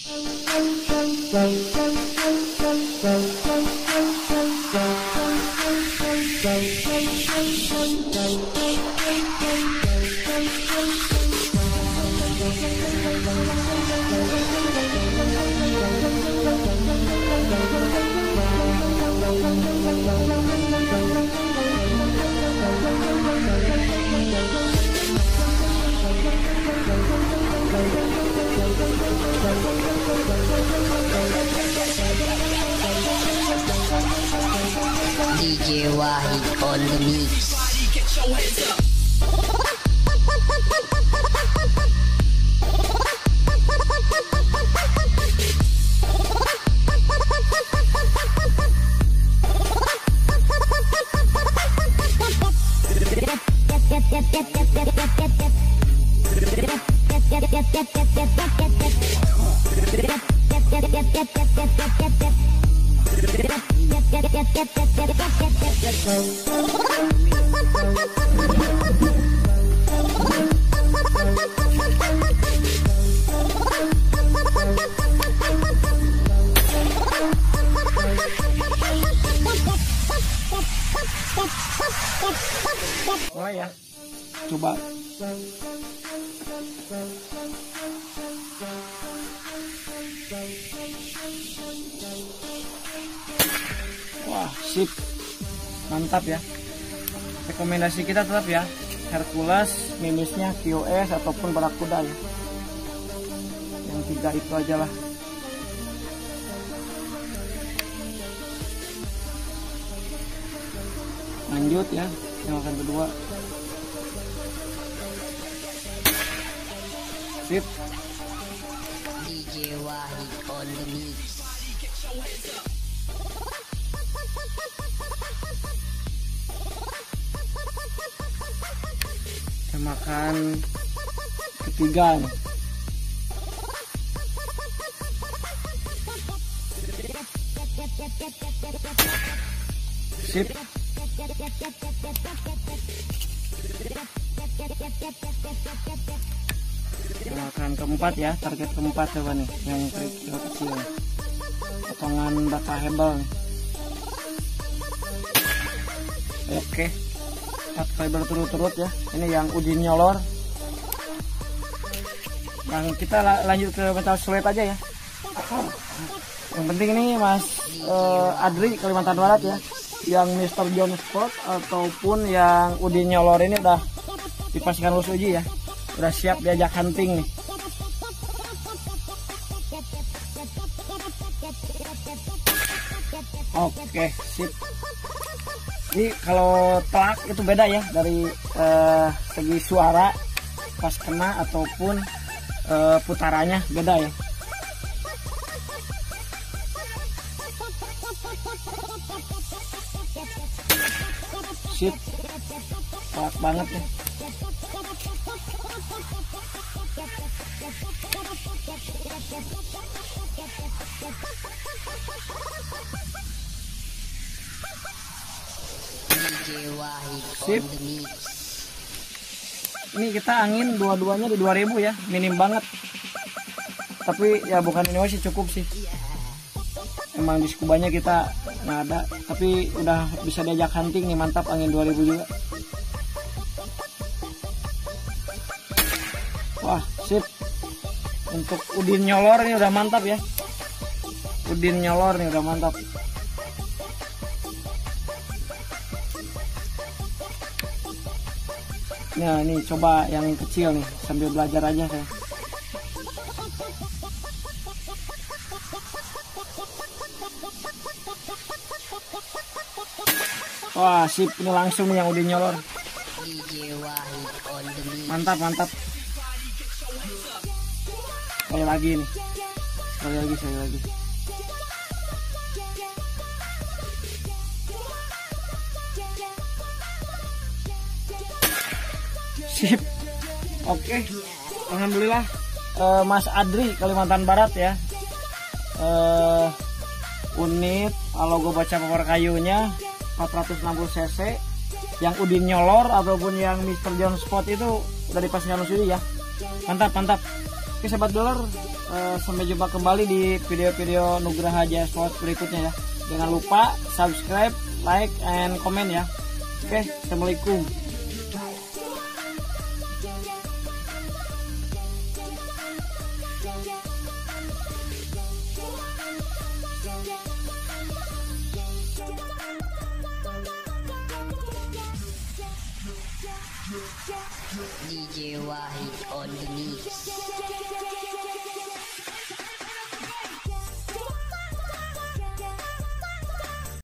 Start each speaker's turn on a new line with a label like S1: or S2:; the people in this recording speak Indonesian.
S1: DJ Wahid on the mix.
S2: Mulai ya, coba. Wah, sip, mantap ya. Rekomendasi kita tetap ya, Hercules, minusnya QS ataupun Barakuda ya. Yang 3 itu aja lah. Lanjut ya, nyalakan kedua. Sip.
S1: DJ Wahid on the mix.
S2: Kita makan ketiga nih. Sip. Makan keempat ya, target keempat coba nih, yang kecil, potongan baka hebel nih. Oke, 4 kali berturut-turut ya. Ini yang uji nyolor. Yang kita lanjut ke metal sulit aja ya. Yang penting ini Mas Adri Kalimantan Barat ya, yang Mr. John Sport ataupun yang uji nyolor ini udah dipastikan lulus uji ya, udah siap diajak hunting nih. Oke, sip. Ini kalau telak itu beda ya, dari segi suara pas kena ataupun putarannya beda ya. Sip, telak banget ya. Sip. Ini kita angin dua-duanya di 2000 ya, minim banget. Tapi ya bukan ini sih, cukup sih. Emang di skubanya kita nggak ada, tapi udah bisa diajak hunting nih, mantap, angin 2000 juga. Wah, sip. Untuk udin nyolor ini udah mantap ya. Udin nyolor nih udah mantap. Nah ini coba yang kecil nih, sambil belajar aja saya. Wah sip, ini langsung nih yang udah nyolor. Mantap mantap. Sekali lagi nih, sekali lagi. Sip. Oke, alhamdulillah Mas Adri Kalimantan Barat ya, unit logo baca power kayunya 460 cc, yang udin nyolor ataupun yang Mr. John Spot itu udah dipasang sendiri ya. Mantap mantap. Oke sahabat dolar, sampai jumpa kembali di video-video Nugraha Jaya Sport berikutnya ya. Jangan lupa subscribe, like, and comment ya. Oke, assalamualaikum.
S1: DJ Wahid on the mix.